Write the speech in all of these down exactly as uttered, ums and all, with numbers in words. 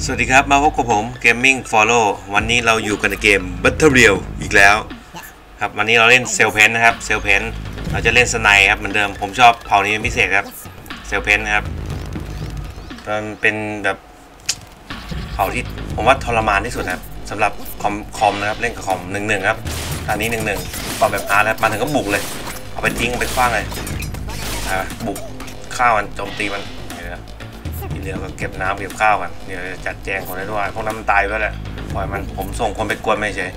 สวัสดีครับมาพบกับผม Gaming Follow วันนี้เราอยู่กันในเกม Battle Royale อีกแล้วครับวันนี้เราเล่นเซลเพนนะครับเซลเพนเราจะเล่นสไนครับเหมือนเดิมผมชอบเผ่านี้เป็นพิเศษครับเซลเพนนะครับมันเป็นแบบเผ่าที่ผมว่าทรมานที่สุดครับสำหรับคอมคอมนะครับเล่นกับคอมหนึ่งหนึ่งครับตอนนี้หนึ่งหนึ่งตอนแบบอาร์แล้วมาถึงก็บุกเลยเอาไปทิ้งไปคว้างเลยบุกข้าวมันโจมตีมันทีเดียวก็เก็บน้ำเก็บข้าวกันเดี๋ยวจัดแจงคนได้ด้วยพวกนั้นมันตายไปแล้วปล่อยมันผมส่งคนไปกวนไม่ใช่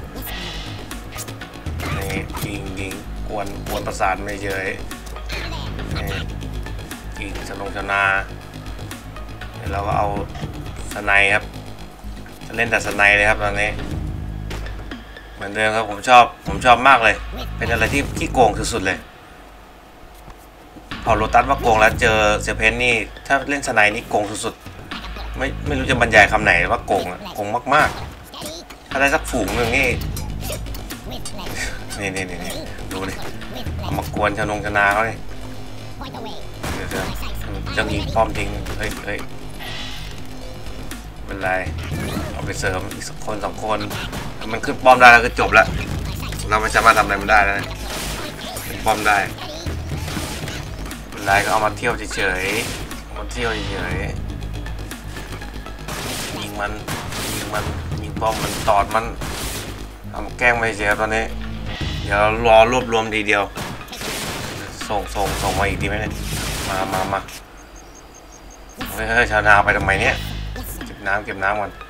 นี่ยิงยิงกวนกวนประสาทไม่เฉยยิงสนงชนาเดี๋ยวเราก็เอาสไนครับจะเล่นแต่สไนเลยครับตอนนี้เหมือนเดิมครับผมชอบผมชอบมากเลยเป็นอะไรที่ขี้โกงสุดๆเลยพอโรตัสว่าโกงแล้วเจอเซเพนนี่ถ้าเล่นสไนนี่โกงสุดๆไม่ไม่รู้จะบรรยายคำไหนว่าโกงอะโกงมากๆถ้าได้สักฝูงหนึ่งนี่นี่นี่นี่ดูดิเอามากวนชนงชนาเขาเลยเดี๋ยวจะยิงป้อมทิ้งเฮ้ยเฮ้ยเป็นไรเอาไปเสริมอีกสักคนสองคนมันขึ้นป้อมได้แล้วก็จบแล้วเราไม่สามารถทำอะไรมันได้แล้วขึ้นป้อมได้ไรก็เอามาเที่ยวเฉยๆมาเที่ยวเฉยๆยิงมันยิงมันยิงป้อมมันตอดมันเอามาแกล้งไม่เฉยตอนนี้เดี๋ยวรอรวบรวมทีเดียวส่งส่งส่งมาอีกดีไหมเนี่ยมามามาเฮ้ยชาวนาไปทำไมเนี่ยเก็บน้ำเก็บน้ำก่อน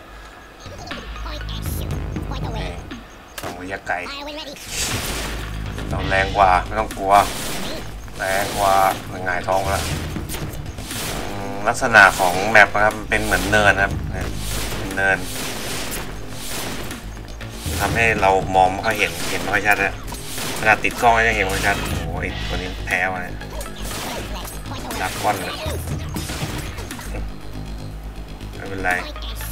ส่งระยะไกลเราแรงกว่าไม่ต้องกลัวแรงกว่าหงายท้องแล้วลักษณะของแมปนะครับเป็นเหมือนเนินครับเป็นเนินทำให้เรามองไม่ค่อยเห็นเห็นไม่ค่อยชัดแล้วขนาดติดกล้องยังเห็นไม่ชัดโอ้ยตัวนี้แพ้มาเนี่ยดักก้อนเลยไม่เป็นไร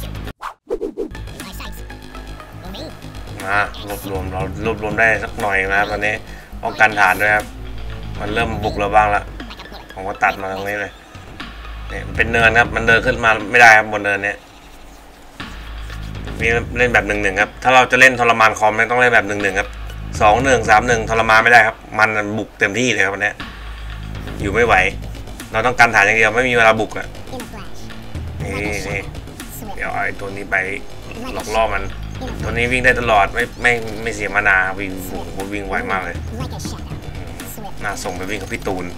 มารวบรวมเรารวบรวมได้สักหน่อยนะครับตอนนี้ป้องกันฐานด้วยครับมันเริ่มบุกเราบ้างละผมก็ตัดมาตรงนี้เลยเนี่ยมันเป็นเนินครับมันเดินขึ้นมาไม่ได้ครับบนเนินเนี้ยนี่เล่นแบบหนึ่งหนึ่งครับถ้าเราจะเล่นทรมานคอมต้องเล่นแบบหนึ่งหนึ่งครับสองหนึ่งสามหนึ่งทรมานไม่ได้ครับมันบุกเต็มที่เลยครับวันนี้อยู่ไม่ไหวเราต้องการฐานอย่างเดียวไม่มีเวลาบุกอ่ะนี่นี่เดี๋ยวไอ้ตัวนี้ไปหลอกล่อมันตัวนี้วิ่งได้ตลอดไม่ไม่ไม่เสียมานาวิ่งวิ่งไวมากเลยน่าส่งไปวิ่งกับพี่ตูน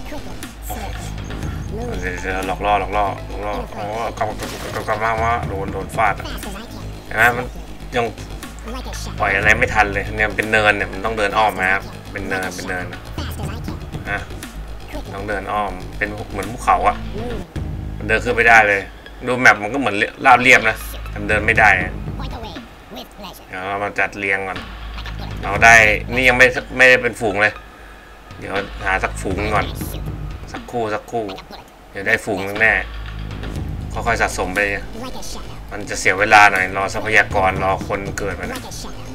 เดี๋ยวหลอกล่อหลอกล่อหลอกล่อโอ้กำกำกำกำมากว่าโดนโดนฟาดนะมันยังปล่อยอะไรไม่ทันเลยเนี่ยเป็นเนินเนี่ยมันต้องเดินอ้อมนะครับเป็นเนินเป็นเนินนะต้องเดินอ้อมเป็นเหมือนภูเขาอะมันเดินขึ้นไม่ได้เลยดูแมปมันก็เหมือนราบเรียบนะมันเดินไม่ได้เดี๋ยวเรามาจัดเรียงก่อนเราได้นี่ยังไม่ไม่ได้เป็นฝูงเลยเดี๋ยวหาสักฝูงก่อนสักคู่สักคู่เดี๋ยวได้ฝูงแน่ค่อยๆสะสมไปมันจะเสียเวลาหน่อยรอทรัพยากรรอคนเกิดมานะ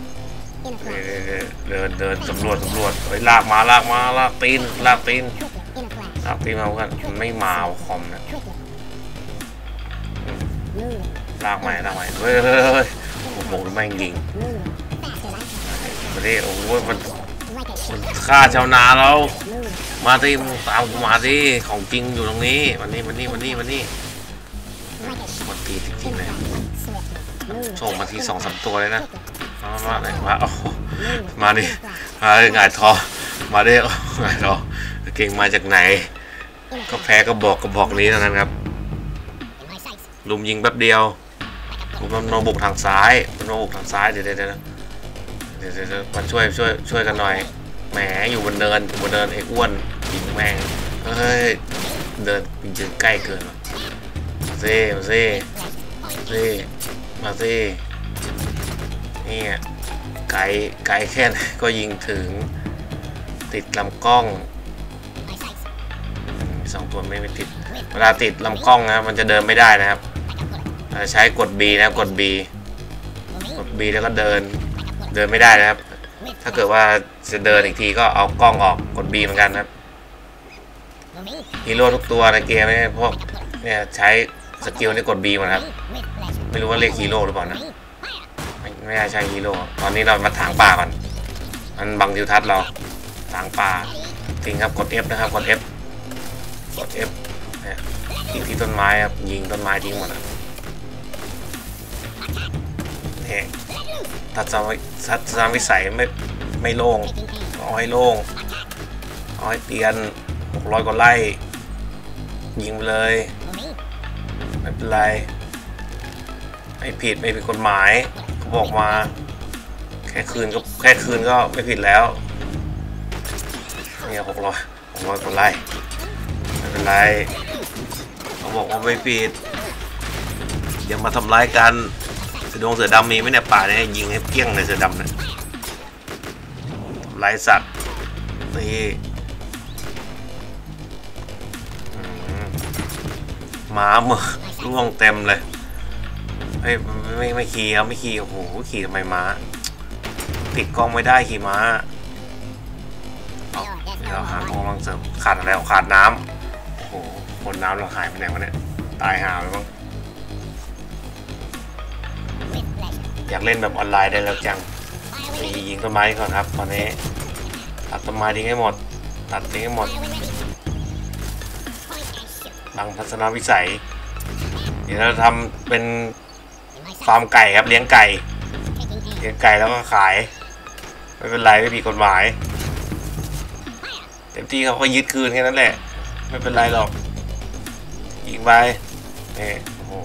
เดินเดินสำรวจสำรวจไปลากมาลากมาลากตีนลากตีนลากตีนมากันมันไม่มาคอมนะลากใหม่ลากใหม่เฮ้ยเฮ้ยโอ้โหไม่ยิงประเดี๋ยวโอ้โหมันฆ่าชาวนาเรามาที่ตามมาที่ของจริงอยู่ตรงนี้วันนี้วันนี้วันนี้วันนี้วันตีจริงๆเลยส่งมาทีสองสามตัวเลยนะมามาเลยมาโอ้มาดิมาหงายท้อมาดิหงายท้อเก่งมาจากไหนก็แพ้ก็บอกก็บอกนี้เท่านั้นครับลุมยิงแป๊บเดียวมันโนบุกทางซ้ายมันโนบุกทางซ้ายเดี๋ยวเดี๋ยวเดี๋ยวเดี๋ยวมาช่วยช่วยช่วยกันหน่อยแหมอยู่บนเนินบนเนินไอ้อ้วนยิงแม่งเฮ้ยเดินยิงใกล้เกินมาเซ่มาเซ่เซ่มาเซ่นี่ไกลไกลแค่ไหนก็ยิงถึงติดลำกล้องสองตัวไม่ไม่ติดเวลาติดลำกล้องนะมันจะเดินไม่ได้นะครับใช้กด B นะกด B กด B แล้วก็เดินเดินไม่ได้นะครับถ้าเกิดว่าจะเดินอีกทีก็เอากล้องออกกด B เหมือนกันครับฮีโร่ทุกตัวในเกมนี้พวกเนี่ยใช้สกิลนี่กด B หมดครับไม่รู้ว่าเรียกฮีโร่หรือเปล่านะไม่ไม่ใช่ฮีโร่ตอนนี้เรามาถางป่าก่อนมันบังทิวทัศน์เราถางป่าทิ้งครับกด F นะครับกด F กด F เนี่ยทิ้งที่ต้นไม้ครับยิงต้นไม้ทิ้งหมดนะนี่ทัศนทัศนวิสัยไม่ไม่โล่งเอาให้โล่งเอาให้เตียนหกร้อยกว่าไร่ยิงไปเลยไม่เป็นไรไม่ผิดไม่ผิดกฎหมายเขาบอกมาแค่คืนก็แค่คืนก็ไม่ผิดแล้วเนี่ยหกร้อยหกร้อยกว่าไร่ไม่เป็นไรเขาบอกว่าไม่ผิดอย่ามาทำร้ายกันเสือดงเสือดำมีไหมเนี่ยป่าเนี่ยยิงให้เกี้ยงเลยเสือดำเนี่ยทำร้ายสัตว์นี่หมาเมื่อร่วงเต็มเลยเฮ้ยไม่ไม่ขี่ครับไม่ขี่โอ้โหขี่ทำไมม้าติดกล้องไม่ได้ขี่ม้าเอาเราหาของลังเสริมขาดอะไรขาดน้ำโอ้โหคนน้ำเราหายไปไหนวะเนี่ยตายหาไปบ้างอยากเล่นแบบออนไลน์ได้แล้วจังยิงต้นไม้ก่อนครับตอนนี้ตัดต้นไม้ทิ้งให้หมดตัดทิ้งให้หมดบังทัศนวิสัยเดี๋ยวเราทำเป็นฟาร์มไก่ครับเลี้ยงไก่เลี้ยงไก่แล้วก็ขายไม่เป็นไรไม่ผิดกฎหมายเต็มที่เขาก็ยึดคืนแค่นั้นแหละไม่เป็นไรหรอกยิงไปนี่โอ้โห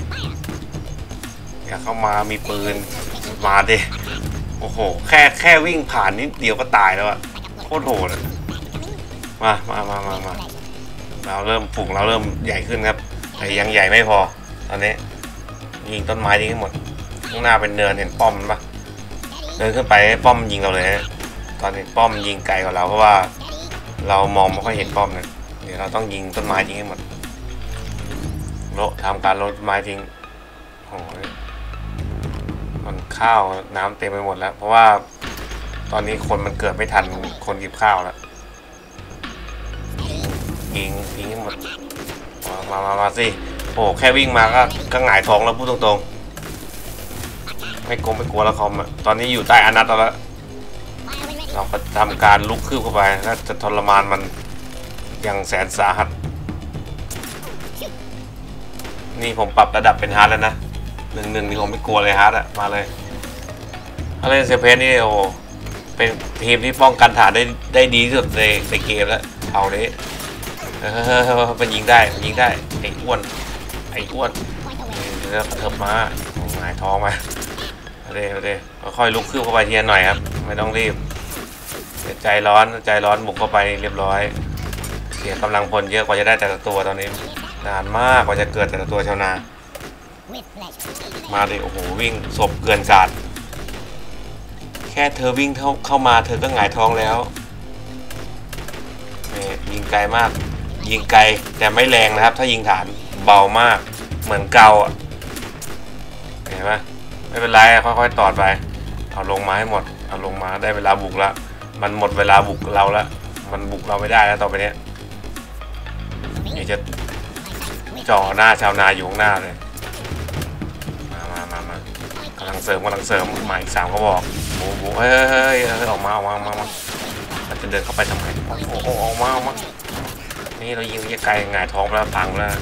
อยากเข้ามามีปืนมาดิโอ้โหแค่แค่วิ่งผ่านนิดเดียวก็ตายแล้วอะโคตรโหดมามามามามาเราเริ่มฝูงเราเริ่มใหญ่ขึ้นครับแต่ยังใหญ่ไม่พอตอนนี้ยิงต้นไม้ทิ้งให้หมดข้างหน้าเป็นเนินเห็นป้อมปะเดินขึ้นไปป้อมยิงเราเลยนะตอนนี้ป้อมยิงไกลกว่าเราเพราะว่าเรามองไม่ค่อยเห็นป้อมนะเดี๋ยวเราต้องยิงต้นไม้ทิ้งให้หมดโลทำการลดต้นไม้ทิ้งโอ้ยมันข้าวน้ำเต็มไปหมดแล้วเพราะว่าตอนนี้คนมันเกิดไม่ทันคนกินข้าวแล้วยิงทิ้งให้หมดมามามาสิโอ้แค่วิ่งมาก็ก็หงายท้องแล้วพูดตรงๆไม่กลัวไม่กลัวแล้วคอมอ่ะตอนนี้อยู่ใต้อนัตแล้วเราก็ทำการลุกขึ้นเข้าไปถ้าจะทรมานมันยังแสนสาหัสนี่ผมปรับระดับเป็นฮาร์ดแล้วนะหนึ่งหนึ่งนี่ผมไม่กลัวเลยฮาร์ดอะมาเลยถ้าเล่นเซเพสนี่โอ้เป็นทีมที่ป้องกันฐานได้ได้ดีที่สุดในในเกมแล้วเอาเลยมันยิงได้มันยิงได้ไอ้อ้วนไอ้อ้วนแล้วกระเถิบมาหงายท้องมาเดี๋ยวเดี๋ยวค่อยลุกขึ้นเข้าไปเทียนหน่อยครับไม่ต้องรีบใจร้อนใจร้อนบุกเข้าไปเรียบร้อยเสียกำลังพลเยอะกว่าจะได้แต่ละตัวตอนนี้นานมากกว่าจะเกิดแต่ละตัวชาวนามาดิโอ้โหวิ่งศพเกินกาดแค่เธอวิ่งเข้าเข้ามาเธอก็หงายท้องแล้วยิงไกลมากยิงไกลแต่ไม่แรงนะครับถ้ายิงฐานเบามากเหมือนเกาอ่ะเห็นไหมไม่เป็นไรค่อยๆตอดไปเอาลงมาให้หมดเอาลงมาได้เวลาบุกแล้วมันหมดเวลาบุกเราแล้วมันบุกเราไม่ได้แล้วต่อไปนี้นี่จะจ่อหน้าชาวนาอยู่ข้างหน้าเลยมามามามากำลังเสริมกำลังเสริมหมายสามเขาบอกโอ้โหเฮ้ยเฮ้ยออกมาออกมาออกมามันจะเดินเข้าไปทำไมโอ้โหออกมาออกมานี่เรายิงไกลหงายท้องแล้วพังแล้ว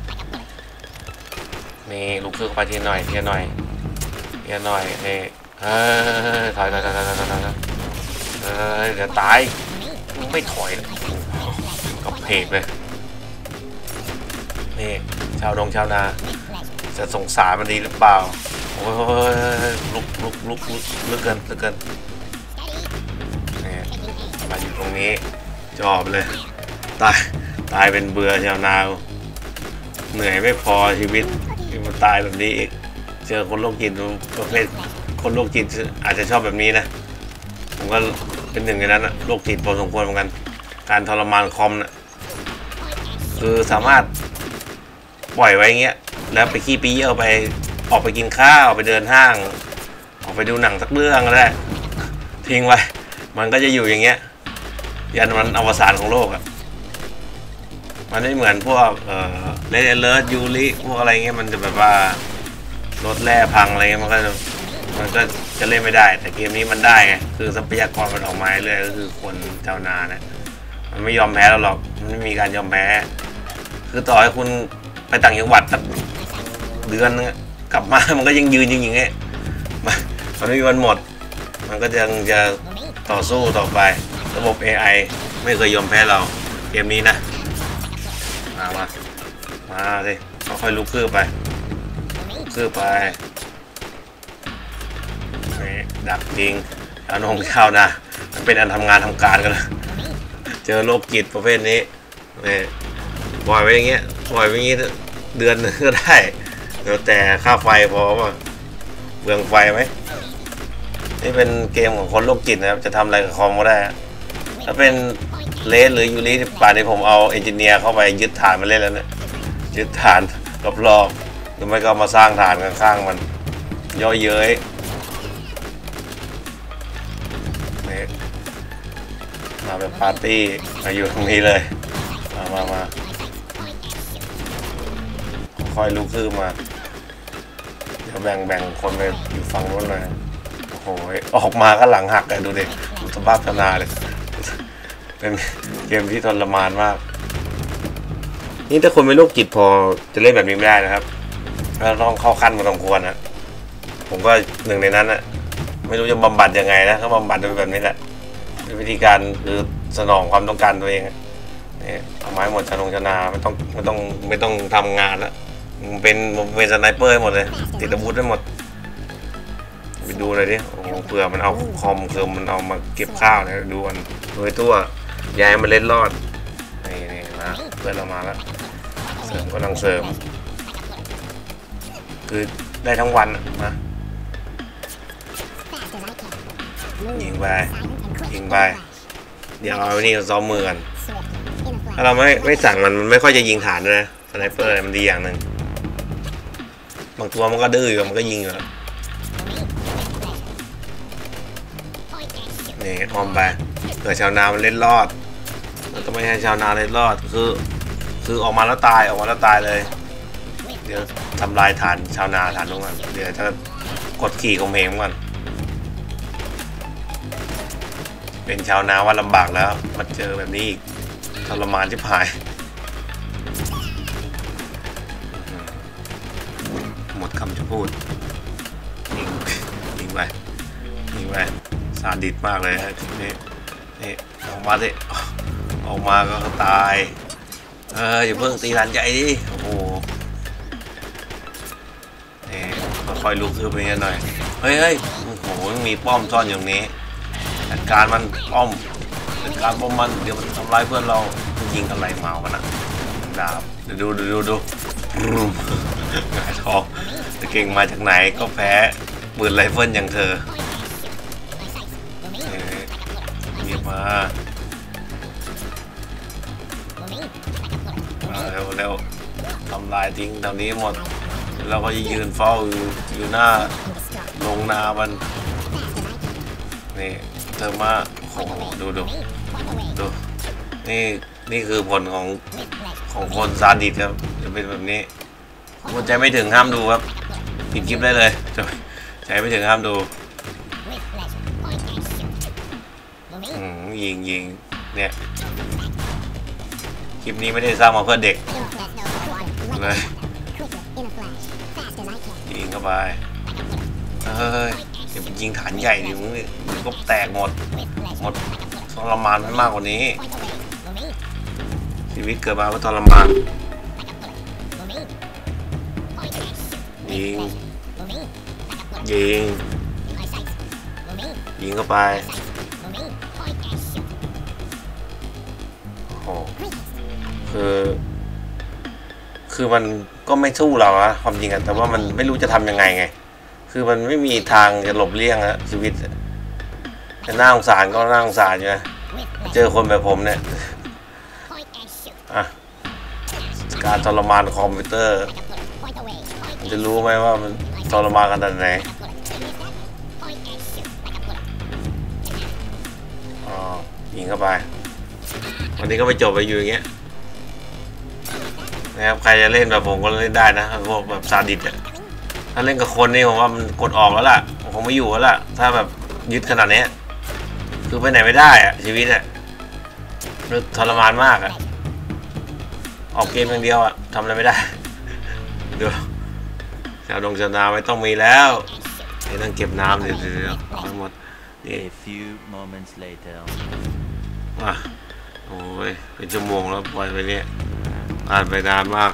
นี่ลุกขึ้นไปทีหน่อยทีหน่อยทีหน่อยนี่เฮ้ยถอยถอยถอยถอยถอยถอยเฮ้ยเดี๋ยวตายไม่ถอยก็เพกเลยนี่ชาวดงชาวนาจะสงสารมันดีหรือเปล่าโอ้ยลุกลุกลุกลุกลึกเกินลึกเกินนี่มาอยู่ตรงนี้จอบเลยตายตายเป็นเบื่อชาวนาเหนื่อยไม่พอชีวิตมันตายแบบนี้อีกเจอคนโรคจิตประเภทคนโรคจิตอาจจะชอบแบบนี้นะผมก็เป็นหนึ่งในนั้นนะโรคจิตพอสมควรเหมือนกันการทรมานคอมนะคือสามารถปล่อยไว้เงี้ยแล้วไปขี้ปีเยี่ยวไปออกไปกินข้าวไปเดินห้างออกไปดูหนังสักเรื่องก็ได้ทิ้งไว้มันก็จะอยู่อย่างเงี้ยยันวันอวสานของโลกอ่ะมันไม่เหมือนพวกเอ่อเลเดเลอร์ยูริพวกอะไรเงี้ยมันจะแบบว่ารถแร่พังอะไรมันก็มันก็จะเล่นไม่ได้แต่เกมนี้มันได้ไงคือทรัพยากรมันออกมาเรื่อยก็คือคนชาวนานะมันไม่ยอมแพ้เราหรอกมันไม่มีการยอมแพ้คือต่อให้คุณไปต่างจังหวัดสักเดือนนึงกลับมามันก็ยังยืนอย่างเงี้ยมันไม่มีวันหมดมันก็ยังจะต่อสู้ต่อไประบบ เอ ไอ ไม่เคยยอมแพ้เราเกมนี้นะมามามาสิค่อยๆลุกขึ้นไปขึ้นไปดักจริงเอานงข้าวนะมันเป็นอันทำงานทำการกันเลยเจอโรคจิตประเภทนี้เนี่ยปล่อยไว้อย่างเงี้ยปล่อยไว้อย่างงี้เดือนนึงก็ได้เดี๋ยวแต่ค่าไฟพอป่ะเบืองไฟไหมนี่เป็นเกมของคนโรคจิตนะครับจะทำอะไรกับคอมก็ได้ถ้าเป็นเลสหรือยูริป่านนี้ผมเอาเอนจิเนียร์เข้าไปยึดฐานมาเล่นแล้วเนี่ยยึดฐานรอบๆหรือไม่ก็มาสร้างฐานข้างๆมันย่อเย้ยมาเป็นปาร์ตี้มาอยู่ตรงนี้เลยมามามาค่อยลุกขึ้นมาเดี๋ยวแบ่งแบ่งคนไปอยู่ฝั่งนู้นเลยโอ้โหออกมาก็หลังหักเลยดูดิสภาพชนาเลยเป็นเกมที่ทรมานมากนี่ถ้าคนไม่โรคจิตพอจะเล่นแบบนี้ไม่ได้นะครับเราต้องเข้าขั้นมาสมควรนะผมก็หนึ่งในนั้นนะไม่รู้จะบำบัดยังไงนะเขาบำบัดด้วยแบบนี้แหละวิธีการคือสนองความต้องการตัวเองนี่เอาไม้หมดชนงชนาไม่ต้องไม่ต้องไม่ต้องทำงานแล้วมันเป็นมันเป็นสไนเปอร์หมดเลยติดอาวุธได้หมดไปดูเลยดิโอ้เผื่อมันเอาคอมเคือมันเอามาเก็บข้าวนะดูกันโดยตัวยายมันเล่นรอดนี่นี่นะเพื่อนเรามาแล้วเสริมกำลังเสริมคือได้ทั้งวันนะยิงไปยิงไปเดี๋ยวเอานี่ซ้อมมือกันถ้าเราไม่ไม่สั่งมันมันไม่ค่อยจะยิงฐานนะสไนเปอร์มันดีอย่างหนึ่งบางตัวมันก็ดื้ออยู่มันก็ยิงอยู่แล้วนี่ออมไปเผื่อชาวนามันเล่นรอดมันก็ไม่ให้ชาวนาเล่นรอดคือคือออกมาแล้วตายออกมาแล้วตายเลยเดี๋ยวทำลายฐานชาวนาฐานตรงนั้นเดี๋ยวจะกดขี่ของเพลงก่อนเป็นชาวนาว่าลำบากแล้วมาเจอแบบนี้อีกทรมานที่ผายหมดคำจะพูดยิงยิงไปยิงไปซาดิสมากเลยทีนี้นี่ออกมาสิออกมาก็ตายเอออย่าเพิ่งตีฐานใหญ่ดิโอ้โหนี่ค่อยๆลุกขึ้นไปหน่อยเฮ้ยเฮ้ยโอ้โหมีป้อมซ่อนอยู่ตรงนี้จัดการมันป้อมจัดการป้อมมันเดี๋ยวมันทำร้ายเพื่อนเรายิงอะไรเมากันนะดาบเดี๋ยวดูดูดูดูหงายท้องจะเก่งมาจากไหนก็แพ้ปืนไรเฟิลอย่างเธอเงียบมาเร็วเร็วทำลายทิ้งตรงนี้หมดเราก็จะยืนเฝ้าอยู่อยู่หน้าลงนามันนี่เธอมาโอ้โหดูดูดูนี่นี่คือผลของของคนซาดิสครับจะเป็นแบบนี้คนใจไม่ถึงห้ามดูครับปิดคลิปได้เลยใจไม่ถึงห้ามดูยิงยิงเนี่ยคลิปนี้ไม่ได้สร้างมาเพื่อเด็กเลยยิงเข้าไปเฮ้ยเดี๋ยวยิงฐานใหญ่ดิมึงก็แตกหมดหมดทรมานมันมากกว่านี้ชีวิตเกิดมาเพื่อทรมานยิงยิงยิงเข้าไปโอ้คือคือมันก็ไม่สู้เราอะความจริงอะแต่ว่ามันไม่รู้จะทำยังไงไงคือมันไม่มีทางจะหลบเลี่ยงอะชีวิตจะน่าสงสารก็น่าสงสารอยู่นะเจอคนแบบผมเนี่ยอะการทรมานคอมพิวเตอร์มันจะรู้ไหมว่ามันทรมานขนาดไหนอ๋อยิงเข้าไปวันนี้ก็ไปจบไปอยู่อย่างเงี้ยนะครับใครจะเล่นแบบผมก็เล่นได้นะพวกแบบซาดิสอะถ้าเล่นกับคนนี่ผมว่ามันกดออกแล้วล่ะคงไม่อยู่แล้วล่ะถ้าแบบยึดขนาดนี้คือไปไหนไม่ได้อะชีวิตอะทรมานมากอะออกเกมอย่างเดียวอะทำอะไรไม่ได้ดูชาวดงชาวนาไม่ต้องมีแล้วนี่ต้องเก็บน้ำเดี๋ยวเดี๋ยวทั้งหมดนี่ A few moments later อ่ะโอ้ยเป็นชั่วโมงแล้วปล่อยไปเนี่ยอ่านไปนานมาก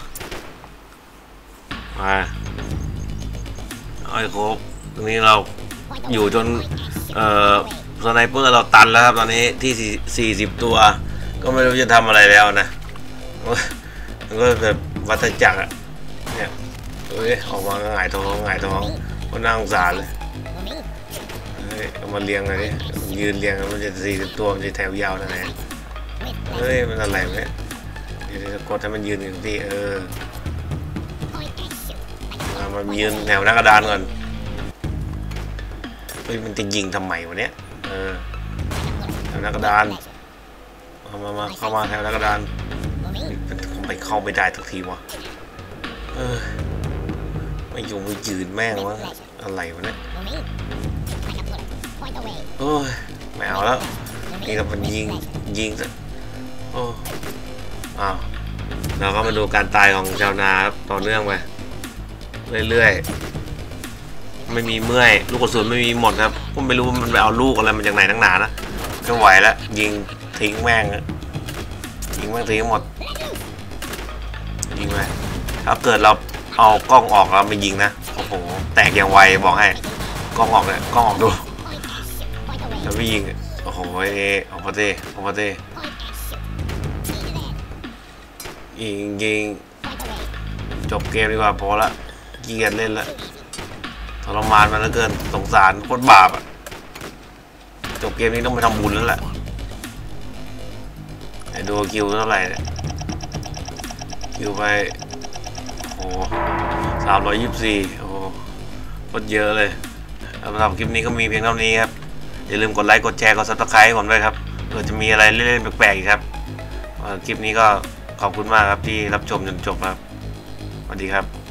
มาไอ้โครบตรงนี้เราอยู่จนเอ่อสไนเปอร์เราตันแล้วครับตอนนี้ที่สี่สิบตัวก็ไม่รู้จะทำอะไรแล้วนะมันก็แบบวัฏจักรอะเนี่ยเฮ้ยออกมาหงายท้องหงายท้องก็น่าสงสารเลยเฮ้ยเอามาเรียงเลยดิยืนเรียงมันจะสี่สิบตัวมันจะแถวยาวนะเนี่ยเฮ้ยมันอะไรเนี่ยเดี๋ยวจะกดให้มันยืนอยู่ที่เออมันยืนแถวหน้ากระดานก่อนเฮ้ยมันจะยิงทำไมวะเนี้ยเออแถวหน้ากระดานมามามาเข้ามาแถวหน้ากระดานมันไปเข้าไม่ได้ทุกทีวะเออไม่อยู่ไม่ยืนแม่งวะอะไรวะเนี่ยโอ้ยไม่เอาแล้วนี่เรามันยิงยิงซะโอ้อ้าวเราก็มาดูการตายของชาวนาต่อเนื่องไปเรื่อยๆไม่มีเมื่อยลูกกระสุนไม่มีหมดครับผมไม่รู้มันไปเอาลูกอะไรมาจากไหนตั้งนานนะไม่ไหวแล้วยิงทิ้งแม่งยิงแม่งทิ้งหมดยิงไปถ้าเกิดเราเอากล้องออกเราไม่ยิงนะโอ้โหแตกอย่างไวบอกให้กล้องออกเลยกล้องออกดูแล้วไม่ยิงโอ้โหเอออกมาเต้ออกมาเต้ยิงยิงจบเกมดีกว่าพอละเกียดเล่นละทรมานมันเหลือเกินสงสารโคตรบาปอ่ะจบเกมนี้ต้องไปทำบุญแล้วแหละไอ้ดูคิวเท่าไหร่เนี่ยคิวไปโอ้สามร้อยยี่สิบสี่โอ้โคตรเยอะเลยสำหรับคลิปนี้ก็มีเพียงเท่านี้ครับอย่าลืมกดไลค์กดแชร์กดซับสไครต์ผมด้วยครับเผื่อจะมีอะไรเล่นๆแปลกๆอีกครับคลิปนี้ก็ขอบคุณมากครับที่รับชมจนจบครับสวัสดีครับ